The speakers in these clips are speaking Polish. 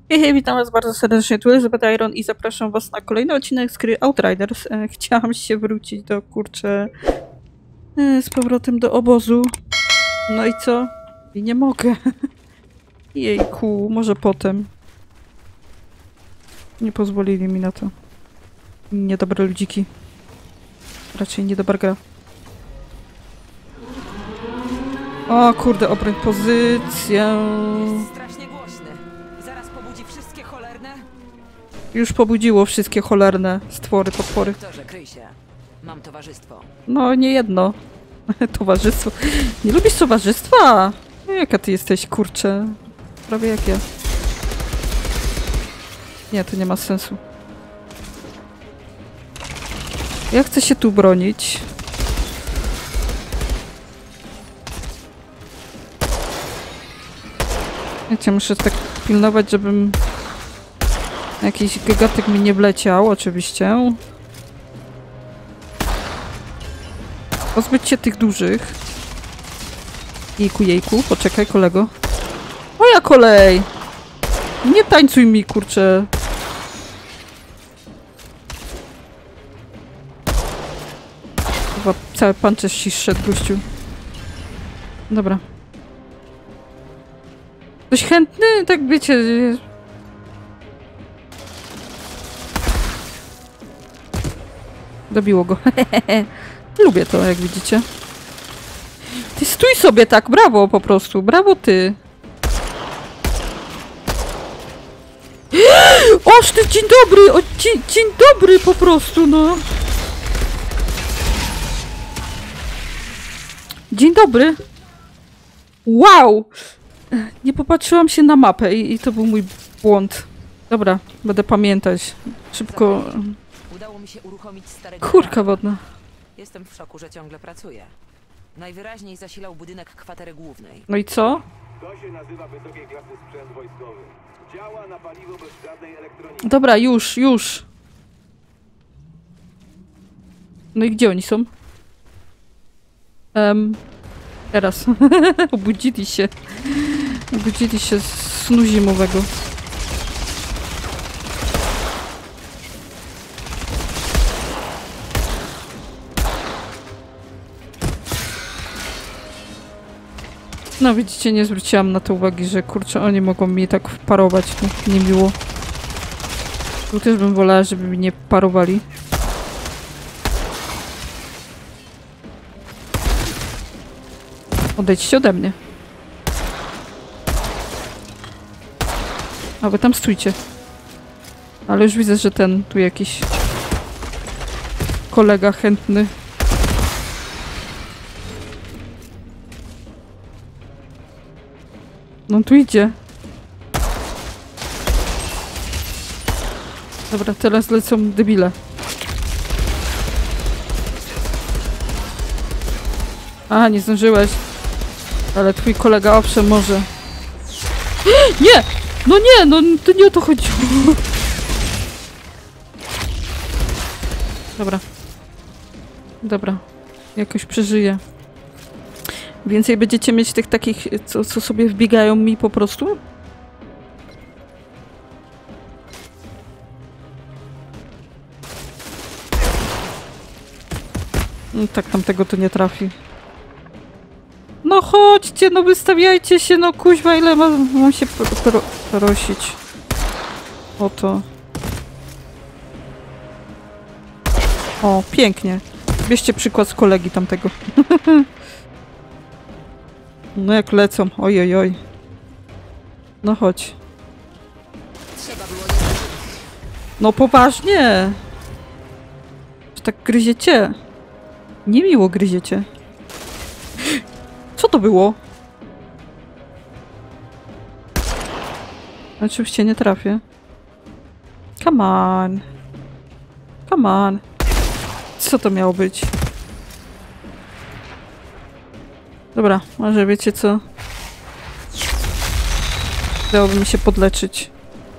Hej, witam was bardzo serdecznie, tu Elizabeth Iron i zapraszam was na kolejny odcinek z gry Outriders. Chciałam się wrócić do, z powrotem do obozu. No i co? I nie mogę. Jejku, może potem. Nie pozwolili mi na to. Niedobre ludziki. Raczej niedobra gra. O kurde, obroń pozycję. Jest strasznie głośny. Zaraz pobudzi wszystkie cholerne. Już pobudziło wszystkie cholerne stwory, potwory. Doktorze, kryj się. Mam towarzystwo. No, nie jedno. Towarzystwo. Nie lubisz towarzystwa? Jaka ty jesteś, kurczę. Prawie jak ja. Nie, to nie ma sensu. Ja chcę się tu bronić. Wiecie, muszę tak pilnować, żebym jakiś gagatek mi nie wleciał, oczywiście. Pozbyć się tych dużych. Jejku, jejku, poczekaj, kolego. Moja kolej! Nie tańcuj mi, kurczę. Chyba cały pancerz ci zszedł, gościu. Dobra. Ktoś chętny? Tak wiecie... Dobiło go. Lubię to, jak widzicie. Ty stój sobie tak, brawo po prostu, brawo ty. Oż ty, dzień dobry, o, dzień dobry po prostu, no. Dzień dobry. Wow! Nie popatrzyłam się na mapę i to był mój błąd. Dobra, będę pamiętać. Szybko... Udało mi się uruchomić starego... Kurka wodna. Jestem w szoku, że ciągle pracuje. Najwyraźniej zasilał budynek kwatery głównej. No i co? To się nazywa wysokiej klasy sprzęt wojskowy. Działa na paliwo bez żadnej elektroniki. Dobra, już. No i gdzie oni są? Teraz. Obudzili się. Obudzili się z snu zimowego. No widzicie, nie zwróciłam na to uwagi, że kurczę, oni mogą mi tak wparować. Niemiło. Tu też bym wolała, żeby mi nie parowali. Odejdźcie ode mnie. A wy tam stójcie. Ale już widzę, że ten tu jakiś kolega chętny. No tu idzie. Dobra, teraz lecą debile. Aha, nie zdążyłeś. Ale twój kolega owszem może. Nie! No nie, no to nie o to chodziło. Dobra. Dobra. Jakoś przeżyję. Więcej będziecie mieć tych takich, co sobie wbiegają mi po prostu? No tak, tamtego to nie trafi. No chodźcie, no wystawiajcie się, no kuźwa, ile mam się prosić. O to. O, pięknie. Bierzcie przykład z kolegi tamtego. No jak lecą, oj. No chodź. No poważnie. Czy tak gryziecie? Niemiło gryziecie. Co to było? Oczywiście nie trafię. Come on. Come on. Co to miało być? Dobra, może wiecie co? Dałoby mi się podleczyć.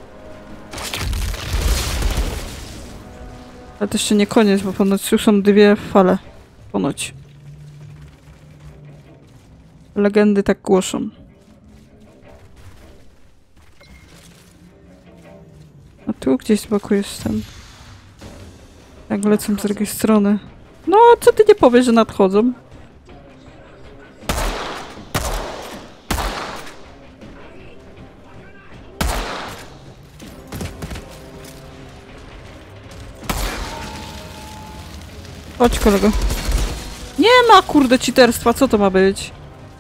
Ale to jeszcze nie koniec, bo ponoć już są dwie fale. Ponoć. Legendy tak głoszą. Tu gdzieś blokujesz ten. Jak lecą z drugiej strony. No, co ty nie powiesz, że nadchodzą? Chodź, kolego. Nie ma, kurde, cheaterstwa, co to ma być?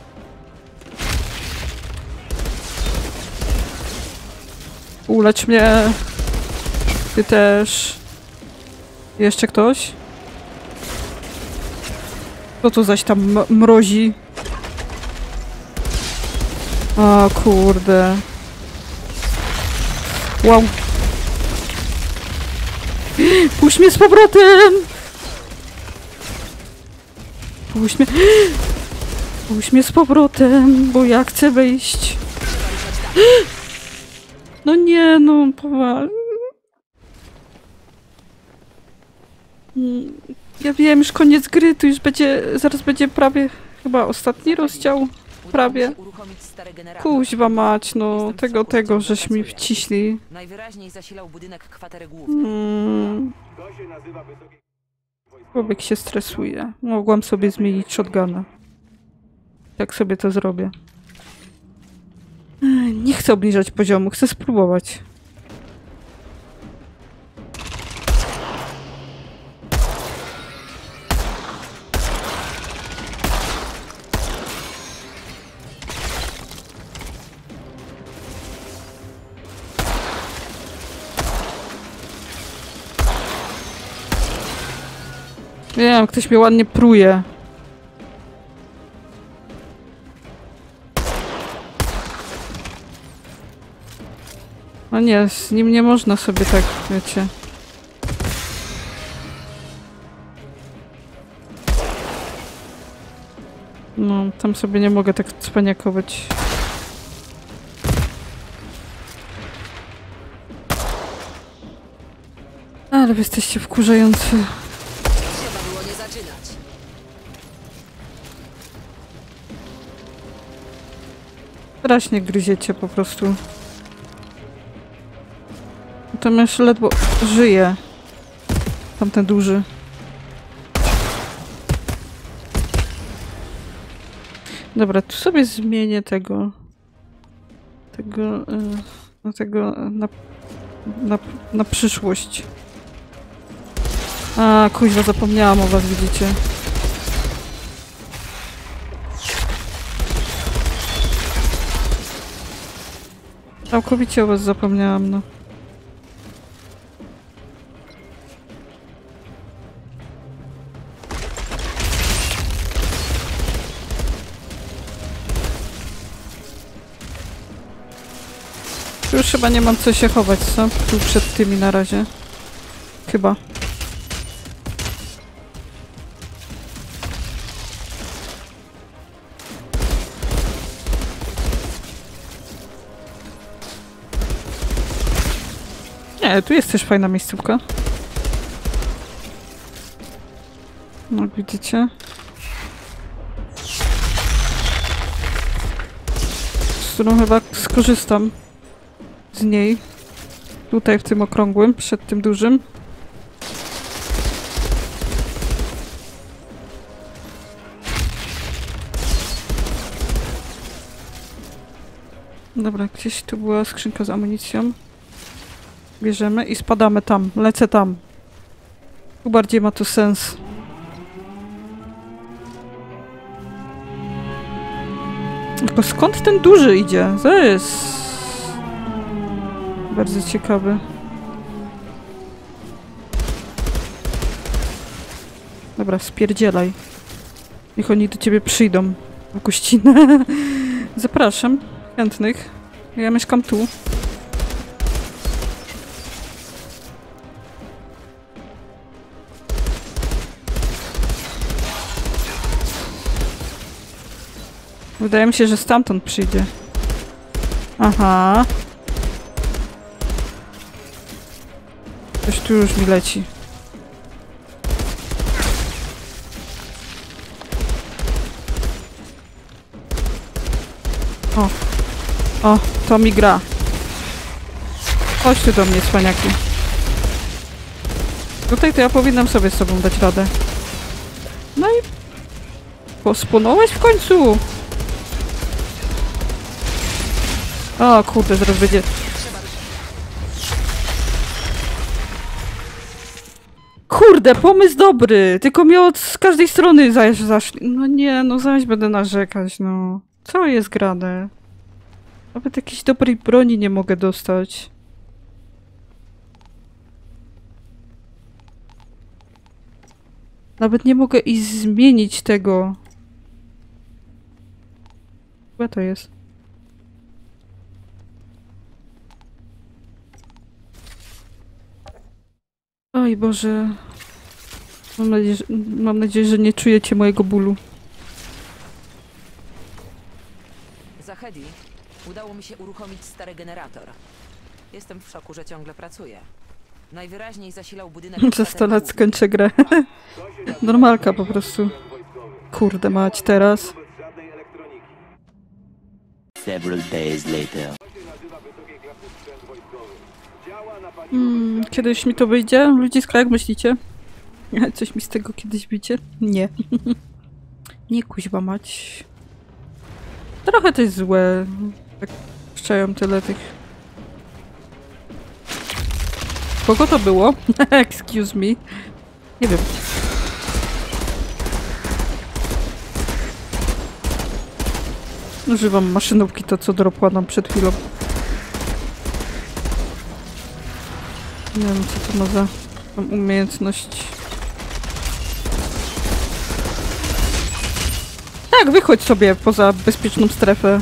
Ulecz mnie. Ty też. Jeszcze ktoś? Co to zaś tam mrozi? O kurde. Wow. Puść mnie z powrotem! Puść mnie. Puść mnie z powrotem, bo ja chcę wyjść. No nie, no powoli. Ja wiem, już koniec gry, tu już będzie, zaraz będzie prawie chyba ostatni rozdział. Prawie. Uruchomić stary generator. Kuźwa mać, no Jestem tego, w żeś mi pracuje. wciśli. Najwyraźniej zasilał budynek kwatery głównej. To się nazywa wysokie wojskowe. Człowiek się stresuje. Mogłam sobie zmienić shotguna. Tak sobie to zrobię. Nie chcę obniżać poziomu, chcę spróbować. Wiem, ktoś mnie ładnie pruje. No nie, z nim nie można sobie tak, wiecie. No, tam sobie nie mogę tak cwaniakować. Ale wy jesteście wkurzający. Trzeba było nie zaczynać. Strasznie gryziecie po prostu. Tam jeszcze ledwo żyje. Tamten duży. Dobra, tu sobie zmienię tego. Na przyszłość. A, kuźwa, zapomniałam o was, widzicie. Całkowicie o was zapomniałam, no. Tu już chyba nie mam co się chować, co? Tu przed tymi na razie. Chyba. Nie, tu jest też fajna miejscówka. No, jak widzicie. Z którą chyba skorzystam. Z niej. Tutaj w tym okrągłym, przed tym dużym. Dobra, gdzieś tu była skrzynka z amunicją. Bierzemy i spadamy tam. Lecę tam. Tu bardziej ma to sens. Tylko skąd ten duży idzie? To jest bardzo ciekawy. Dobra, spierdzielaj. Niech oni do ciebie przyjdą. W gościnę. Zapraszam chętnych. Ja mieszkam tu. Wydaje mi się, że stamtąd przyjdzie. Aha. Coś tu już mi leci. O. O, to mi gra. Chodź tu do mnie, cwaniaki. Tutaj to ja powinnam sobie z sobą dać radę. No i... Pospłonąłeś w końcu! O kurde, zaraz będzie... Kurde, pomysł dobry! Tylko mnie z każdej strony zaszli. No nie, no zaś będę narzekać, no. Co jest grane? Nawet jakiejś dobrej broni nie mogę dostać. Nawet nie mogę i zmienić tego. Chyba to jest. Oj Boże. Mam nadzieję, że nie czujecie mojego bólu. Zahedi, udało mi się uruchomić stary generator. Jestem w szoku, że ciągle pracuje. Najwyraźniej zasilał budynek... Za 100 lat skończę grę. Normalka po prostu. Kurde mać teraz. Bez żadnej elektroniki. Several days later. To się nazywa wysokiej klasy sprzęt wojskowy. Działa na paliwo bez Kiedyś mi to wyjdzie? Ludziska, jak myślicie? Coś mi z tego kiedyś wyjdzie? Nie. Nie kuźba mać. Trochę to jest złe. Tak puszczają tyle tych... Kogo to było? Excuse me. Nie wiem. Używam maszynówki, to co dropła nam przed chwilą. Nie wiem, co to ma za tą umiejętność. Tak, wychodź sobie poza bezpieczną strefę.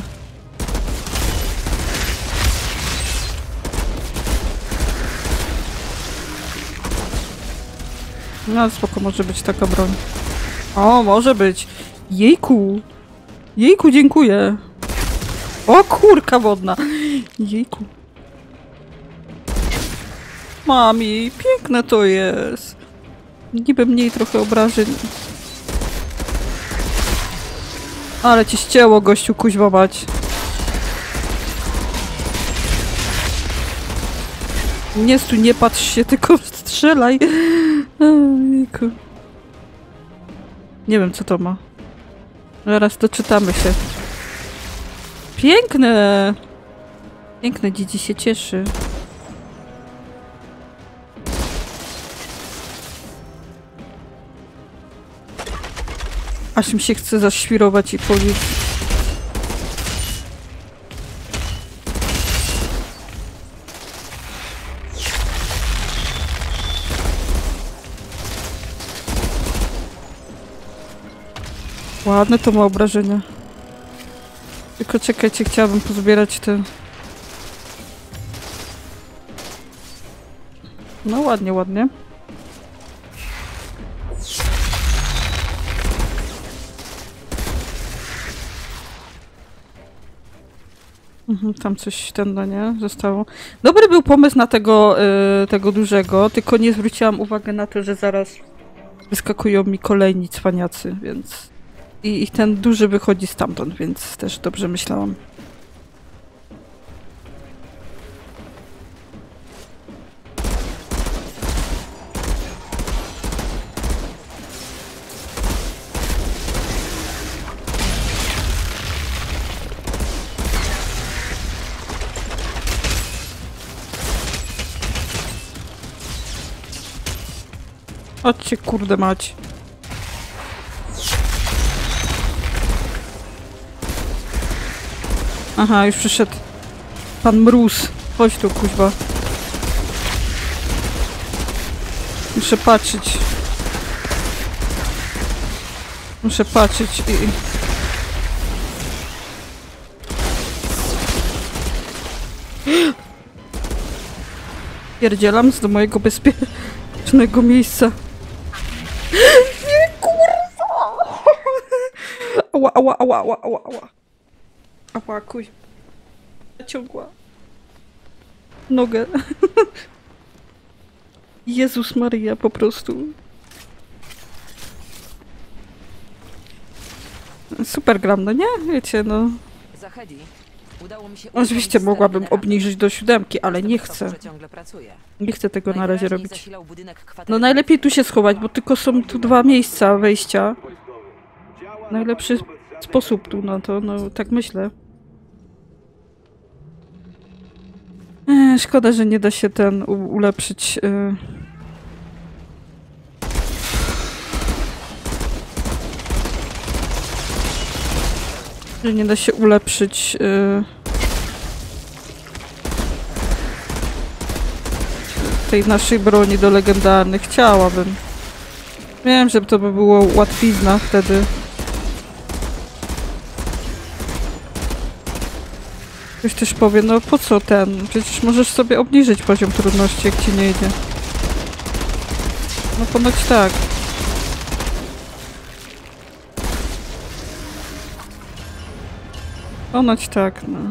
No spoko, może być taka broń. O, może być. Jejku. Jejku, dziękuję. O, kurka wodna. Jejku. Mami, piękne to jest. Niby mniej trochę obrażeń. Ale ci ścięło, gościu, kuźwa mać. Nie stój, nie patrz się, tylko strzelaj. Ojejku. Nie wiem, co to ma. Zaraz doczytamy się. Piękne! Piękne, dzieci się cieszy. Aż mi się chce zaświrować i powiedzieć. Ładne to ma obrażenia. Tylko czekajcie, chciałabym pozbierać te... No ładnie, ładnie. Tam coś no nie zostało. Dobry był pomysł na tego, tego dużego, tylko nie zwróciłam uwagi na to, że zaraz wyskakują mi kolejni cwaniacy, więc... I ten duży wychodzi stamtąd, więc też dobrze myślałam. Chodźcie, kurde mać. Aha, już przyszedł pan Mróz. Chodź tu, kuźba. Muszę patrzeć. Muszę patrzeć i... Pierdzielam do mojego bezpiecznego miejsca. Nie, kurwa! Ała, ała, ała, ała, ała, ała. Ała, kuź. Ciągła. Nogę. Jezus Maria, po prostu. Super gram, no nie? Wiecie, no. Zahedi, Udało mi się Oczywiście uruchomić mogłabym stary obniżyć do 7, ale generator. nie Jestem w szoku, chcę. że ciągle pracuję. Nie chcę tego na razie Najwyraźniej robić. zasilał budynek No kwatery. najlepiej tu się schować, bo tylko są tu 2 miejsca wejścia. wojskowy. Działa Najlepszy na paliwo bez żadnej sposób tu na to, no tak myślę. Szkoda, że nie da się ten ulepszyć. Że nie da się ulepszyć tej naszej broni do legendarnych. Chciałabym. Wiem, że to by było łatwizna wtedy. Ktoś też powie, no po co ten? Przecież możesz sobie obniżyć poziom trudności, jak ci nie idzie. No ponoć tak. Ponoć tak, no.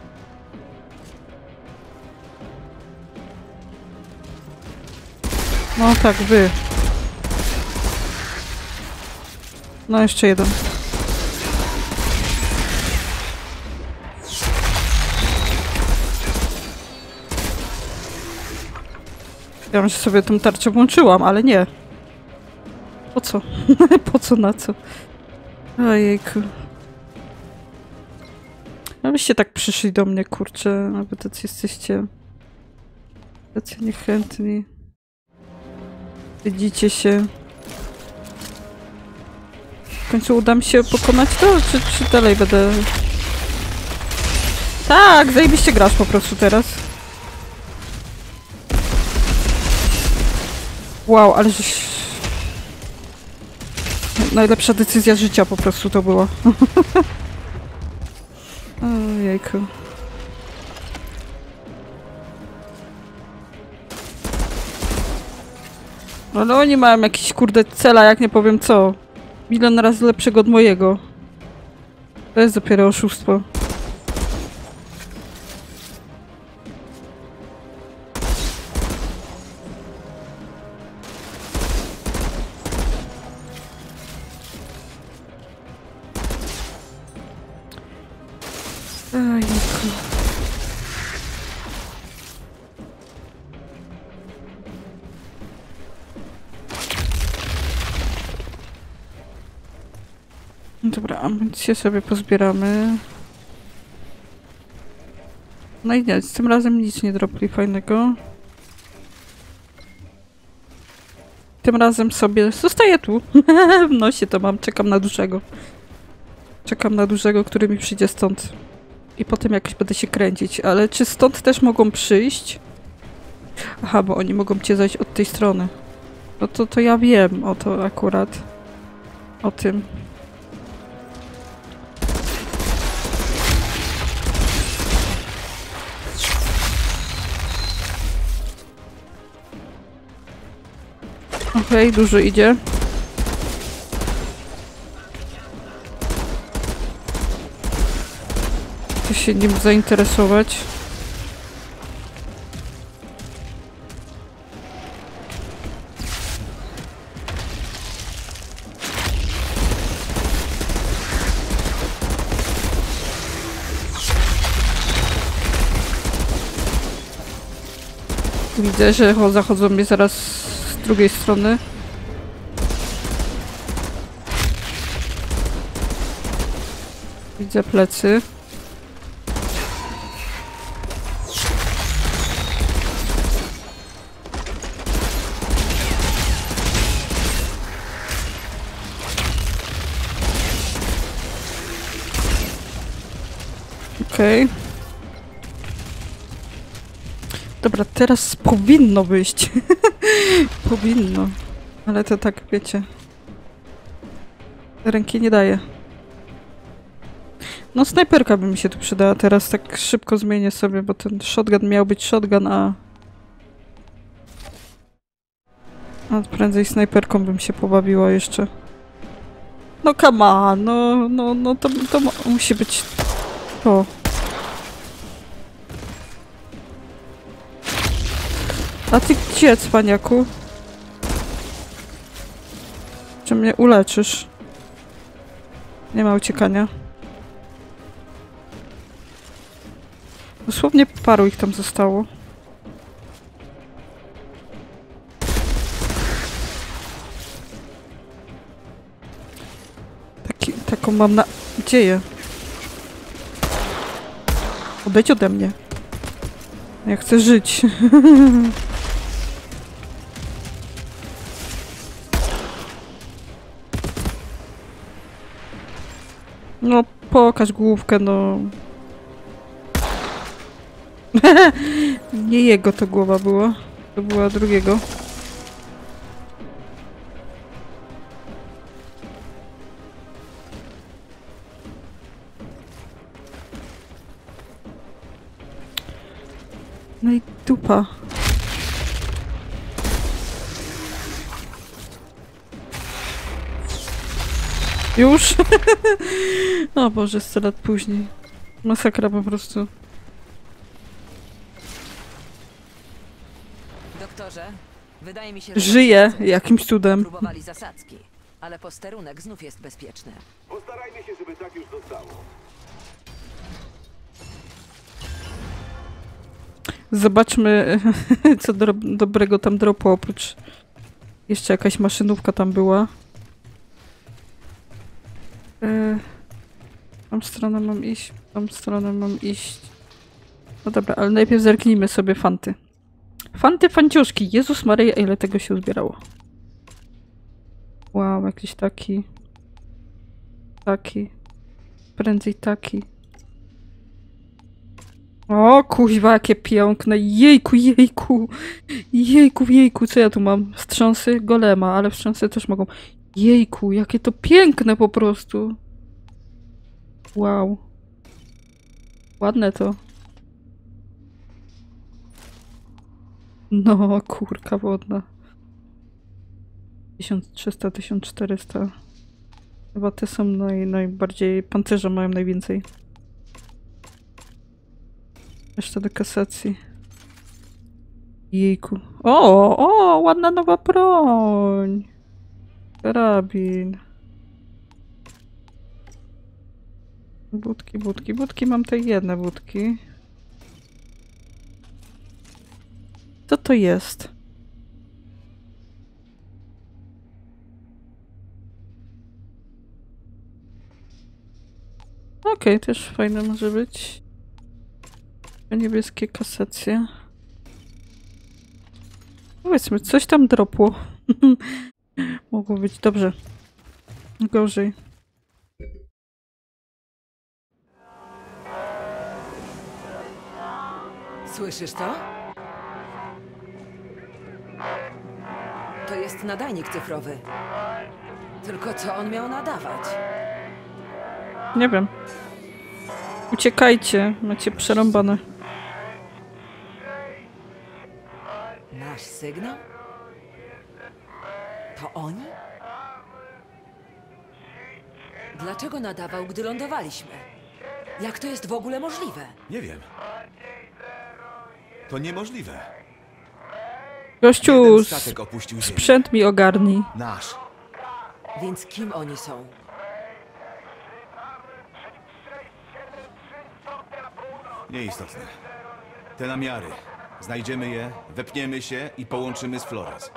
No tak, wy. No jeszcze jeden. Ja bym sobie tą tarczę włączyłam, ale nie. Po co? Po co, na co? Ojejku. Abyście tak przyszli do mnie, kurczę, aby tacy jesteście... tacy niechętni. Widzicie się. W końcu uda mi się pokonać to, czy dalej będę... Tak, zajebiście grasz po prostu teraz. Wow, ale żeś... Najlepsza decyzja życia po prostu to była. Ojejku. Ale oni mają jakiś kurde cela, jak nie powiem co. Milion razy lepszego od mojego. To jest dopiero oszustwo. Ojejku. Dobra, amunicję sobie pozbieramy. No i nie, tym razem nic nie dropli fajnego. Tym razem sobie zostaję tu. W nosie to mam, czekam na dużego. Czekam na dużego, który mi przyjdzie stąd. I potem jakoś będę się kręcić. Ale czy stąd też mogą przyjść? Aha, bo oni mogą cię zajść od tej strony. No to ja wiem o to akurat. O tym. Okej, dużo idzie. Chcę się nim zainteresować. Widzę, że zachodzą mnie zaraz z drugiej strony. Widzę plecy. Okej. Dobra, teraz powinno wyjść. Powinno. Ale to tak, wiecie. Ręki nie daje. No, snajperka by mi się tu przydała. Teraz tak szybko zmienię sobie, bo ten shotgun miał być shotgun, a prędzej snajperką bym się pobawiła jeszcze. No come on, no to musi być to. A ty gdzie, cwaniaku? Czy mnie uleczysz? Nie ma uciekania. Dosłownie paru ich tam zostało. Taką mam nadzieję. Odejdź ode mnie. Ja chcę żyć. No, pokaż główkę, no. Nie jego to głowa była. To była drugiego. No i dupa. Już? O Boże, 100 lat później. Masakra po prostu. Doktorze, wydaje mi się, że... Żyje jakimś cudem. Próbowali zasadzki, ale posterunek znów jest bezpieczny. Postarajmy się, żeby tak już zostało. Zobaczmy, co dobrego tam dropło, oprócz... Jeszcze jakaś maszynówka tam była. W tą stronę mam iść, w tą stronę mam iść. No dobra, ale najpierw zerknijmy sobie fanty. Fanty, fanciuszki! Jezus Maryja, ile tego się uzbierało. Wow, jakiś taki. Taki. Prędzej taki. O, kuźwa, jakie piękne. Jejku, jejku. Jejku, jejku, co ja tu mam? Wstrząsy golema, ale wstrząsy też mogą. Jejku, jakie to piękne po prostu. Wow. Ładne to. No, kurka wodna. 1300, 1400. Chyba te są najbardziej... Pancerze mają najwięcej. Jeszcze do kasacji. Jejku. O, ładna nowa broń. Karabin. Budki, budki, budki. Mam te jedne budki. Co to jest? Okej, też fajne może być. Niebieskie kasacje. Powiedzmy, coś tam dropło. Mogło być dobrze. Gorzej. Słyszysz to? To jest nadajnik cyfrowy. Tylko co on miał nadawać? Nie wiem. Uciekajcie, macie przerąbane. Nasz sygnał? To oni? Dlaczego nadawał, gdy lądowaliśmy? Jak to jest w ogóle możliwe? Nie wiem. To niemożliwe. Gościu, Jeden statek opuścił ziemię. sprzęt mi ogarnij. Nasz. Więc kim oni są? Nieistotne. Te namiary. Znajdziemy je, wepniemy się i połączymy z Flores.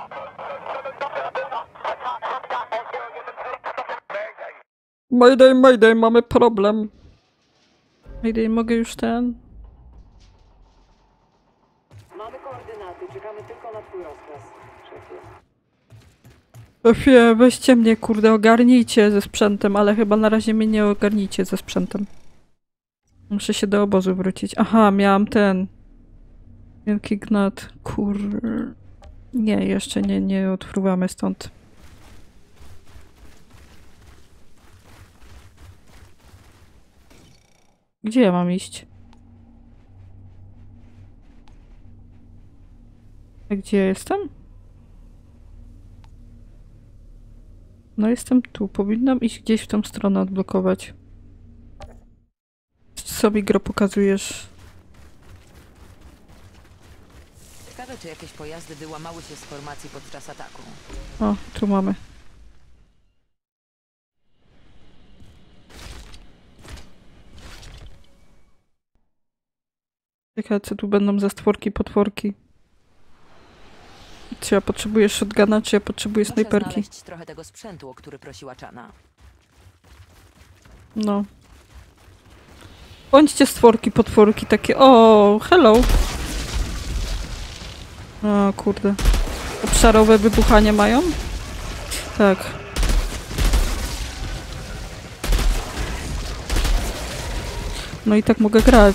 Mayday, mayday, mamy problem. Mayday, mogę już ten? Mamy koordynaty, czekamy tylko na twój rozkaz, szefie. Szefie, weźcie mnie, kurde, ogarnijcie ze sprzętem, ale chyba na razie mnie nie ogarnijcie ze sprzętem. Muszę się do obozu wrócić. Aha, miałam ten... Wielki gnat, Nie, jeszcze nie odfruwamy stąd. Gdzie ja mam iść? A gdzie ja jestem? No jestem tu. Powinnam iść gdzieś w tą stronę odblokować. Sobie gro pokazujesz. Ciekawe, czy jakieś pojazdy wyłamały się z formacji podczas ataku. O, tu mamy. Ciekawe, co tu będą za stworki, potworki. Czy ja potrzebuję shotguna, czy ja potrzebuję Muszę snajperki? znaleźć trochę tego sprzętu, o który prosiła Chana. No. Bądźcie stworki, potworki takie. O, hello. O, kurde. Obszarowe wybuchanie mają? Tak. No i tak mogę grać.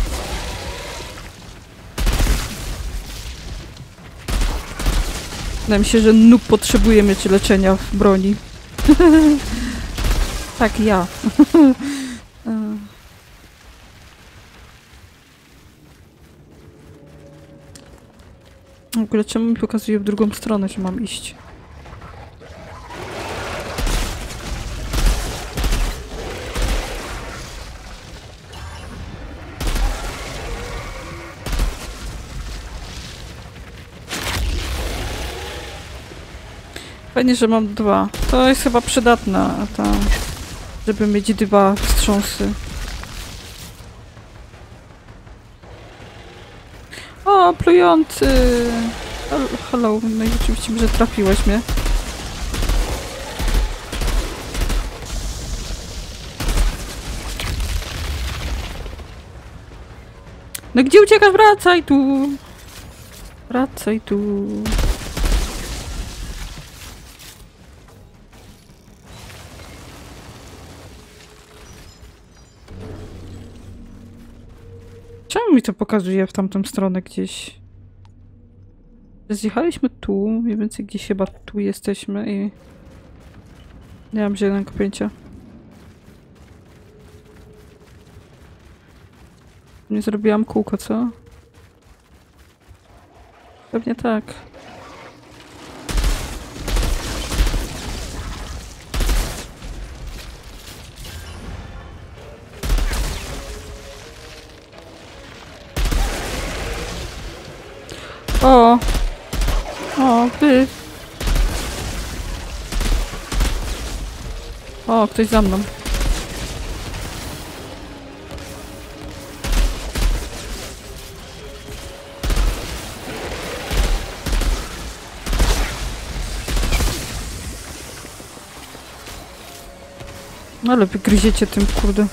Wydaje mi się, że noob potrzebuje mieć leczenia w broni. Tak, ja. W ogóle czemu mi pokazuje w drugą stronę, że mam iść? Fajnie, że mam dwa. To jest chyba przydatne, żeby mieć dwa wstrząsy. O, plujący! Hello, no i oczywiście, że trafiłeś mnie. No gdzie uciekasz? Wracaj tu! Wracaj tu! Czemu mi to pokazuje w tamtą stronę gdzieś? Zjechaliśmy tu, mniej więcej gdzieś chyba tu jesteśmy i... Nie mam zielonego pojęcia. Nie zrobiłam kółko, co? Pewnie tak. O! O, ty! O, ktoś za mną. Ale wy gryziecie tym, kurde.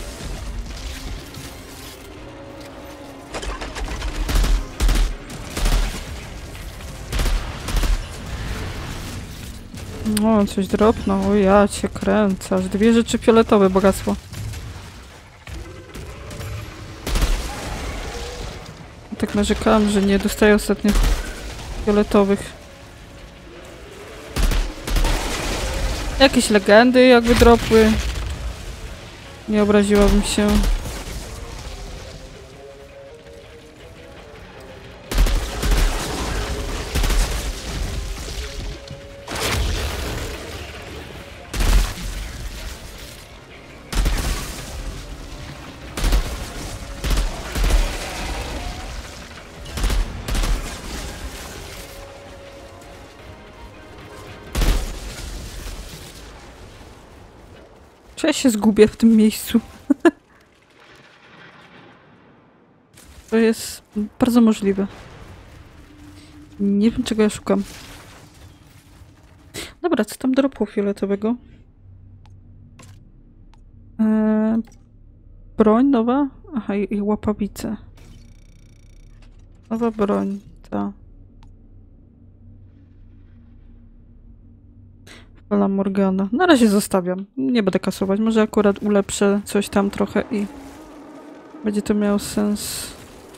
O, coś dropnął. O, ja cię kręcę. Aż dwie rzeczy fioletowe, bogactwo. Tak narzekałam, że nie dostaję ostatnio fioletowych. Jakieś legendy jakby dropły. Nie obraziłabym się. Czy ja się zgubię w tym miejscu? To jest bardzo możliwe. Nie wiem, czego ja szukam. Dobra, co tam dropło fioletowego? Broń nowa? Aha, i łapawice. Nowa broń, ta. Fala Morgana. Na razie zostawiam. Nie będę kasować. Może akurat ulepszę coś tam trochę i będzie to miało sens.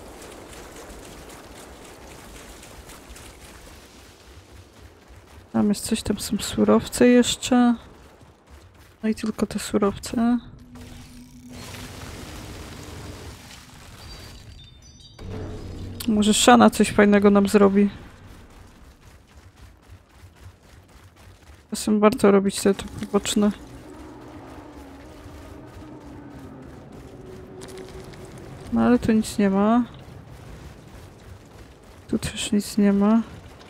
Tam jest coś, tam są surowce jeszcze. No i tylko te surowce. Może Shana coś fajnego nam zrobi. Czasem warto robić te poboczne. No ale tu nic nie ma. Tu też nic nie ma.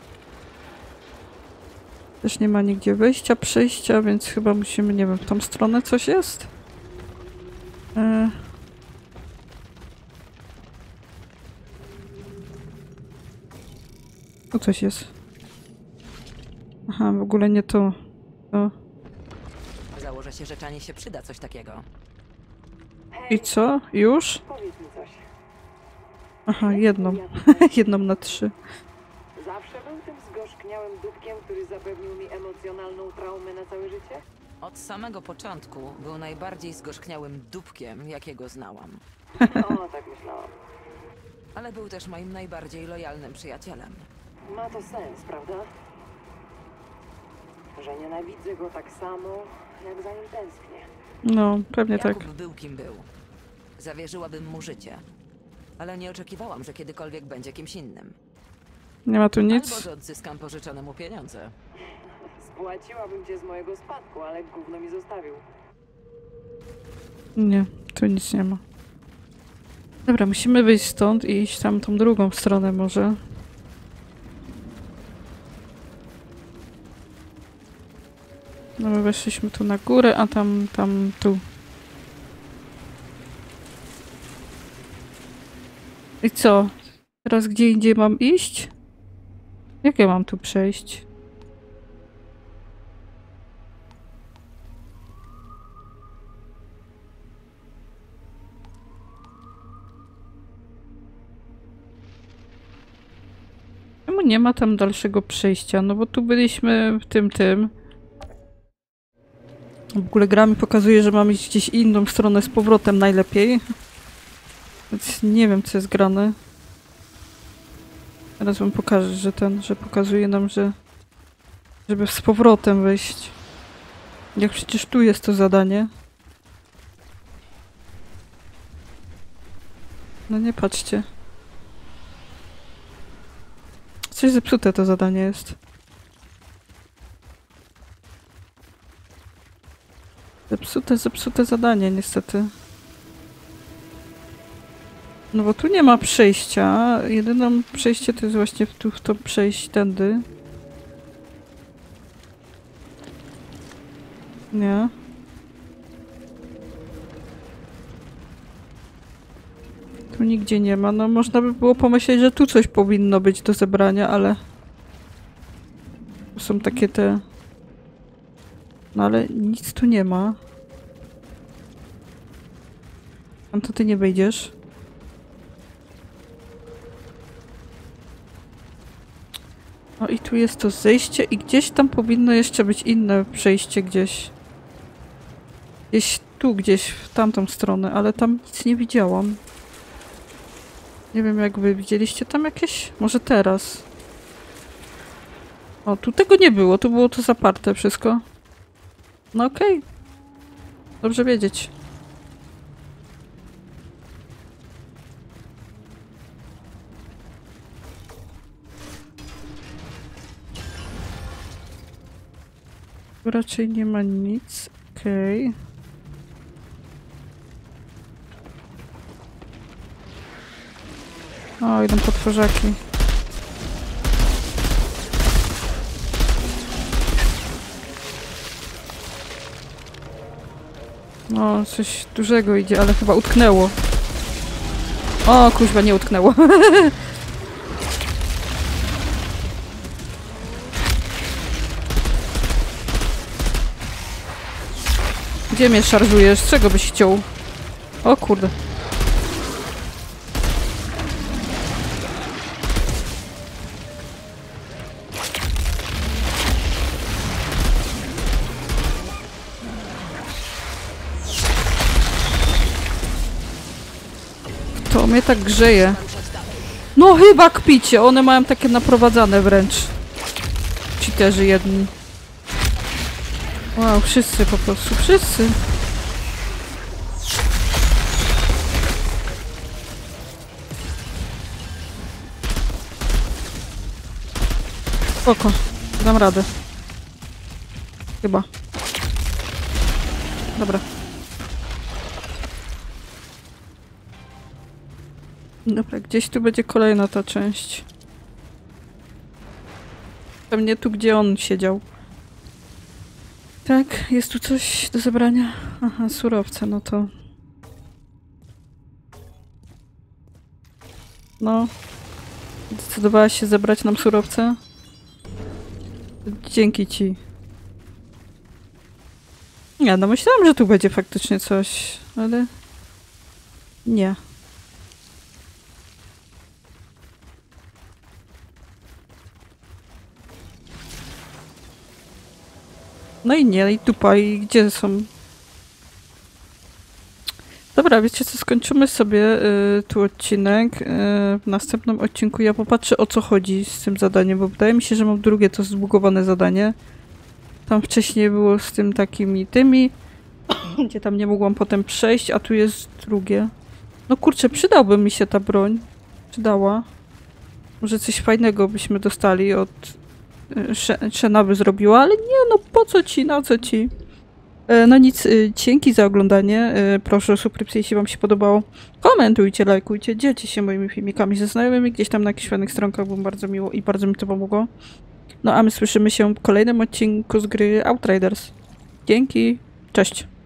Też nie ma nigdzie wejścia, przejścia, więc chyba musimy, nie wiem, w tą stronę coś jest? Tu coś jest. Aha, w ogóle nie to. To. Założę się, że Czanie się przyda coś takiego. I co? Już? Powiedz mi coś. Aha, jedną. Jedną na 3. Zawsze był tym zgorzkniałym dupkiem, który zapewnił mi emocjonalną traumę na całe życie? Od samego początku był najbardziej zgorzkniałym dupkiem, jakiego znałam. O, tak myślałam. Ale był też moim najbardziej lojalnym przyjacielem. Ma to sens, prawda? Że nienawidzę go tak samo, jak za nim tęsknię. No, pewnie tak. Jakub był kim był. Zawierzyłabym mu życie. Ale nie oczekiwałam, że kiedykolwiek będzie kimś innym. Nie ma tu Albo nic. że odzyskam pożyczone mu pieniądze. Spłaciłabym cię z mojego spadku, ale gówno mi zostawił. Nie, tu nic nie ma. Dobra, musimy wyjść stąd i iść tam tą drugą stronę może. No my weszliśmy tu na górę, a tam tu. I co? Teraz gdzie indziej mam iść? Jak ja mam tu przejść? Czemu nie ma tam dalszego przejścia? No bo tu byliśmy w tym. W ogóle gra mi pokazuje, że mam iść gdzieś inną stronę z powrotem najlepiej. Więc nie wiem, co jest grane. Teraz wam pokażę, że pokazuje nam, żeby z powrotem wejść. Jak przecież tu jest to zadanie. No nie patrzcie. Coś zepsute to zadanie jest. Zepsute zadanie niestety. No bo tu nie ma przejścia. Jedyne przejście to jest właśnie w to przejść tędy. Nie. Tu nigdzie nie ma. No można by było pomyśleć, że tu coś powinno być do zebrania, ale... To są takie te... No ale nic tu nie ma. Tam to ty nie wejdziesz. No i tu jest to zejście i gdzieś tam powinno jeszcze być inne przejście gdzieś. Gdzieś w tamtą stronę, ale tam nic nie widziałam. Nie wiem, jak wy widzieliście tam jakieś? Może teraz. O, tu tego nie było, tu było to zaparte wszystko. No okej. Dobrze wiedzieć. Tu raczej nie ma nic. Okej. O, idą potworzaki. No, coś dużego idzie, ale chyba utknęło. O, kuźwa, nie utknęło. Gdzie mnie szarżujesz? Z czego byś chciał? O kurde. To mnie tak grzeje. No chyba kpicie, one mają takie naprowadzane wręcz. Cheaterzy jedni. Wow, wszyscy po prostu, wszyscy. Spoko, dam radę. Chyba. Dobra. Dobra, gdzieś tu będzie kolejna ta część. Pewnie tu, gdzie on siedział. Tak, jest tu coś do zebrania. Aha, surowce, no to... No. Zdecydowałaś się zebrać nam surowce? Dzięki ci. Nie, no myślałam, że tu będzie faktycznie coś, ale... Nie. No i nie, i dupa, i gdzie są? Dobra, wiecie co, skończymy sobie tu odcinek. W następnym odcinku ja popatrzę, o co chodzi z tym zadaniem, bo wydaje mi się, że mam drugie to zbugowane zadanie. Tam wcześniej było z tym takimi tymi, gdzie tam nie mogłam potem przejść, a tu jest drugie. No kurczę, przydałby mi się ta broń. Przydała. Może coś fajnego byśmy dostali od... Shena by zrobiła, ale nie, no po co ci, na co ci? No nic, dzięki za oglądanie. Proszę o subskrypcję, jeśli wam się podobało. Komentujcie, lajkujcie, dzielcie się moimi filmikami ze znajomymi gdzieś tam na jakichś fajnych stronkach, bo bardzo miło i bardzo mi to pomogło. No a my słyszymy się w kolejnym odcinku z gry Outriders. Dzięki, cześć.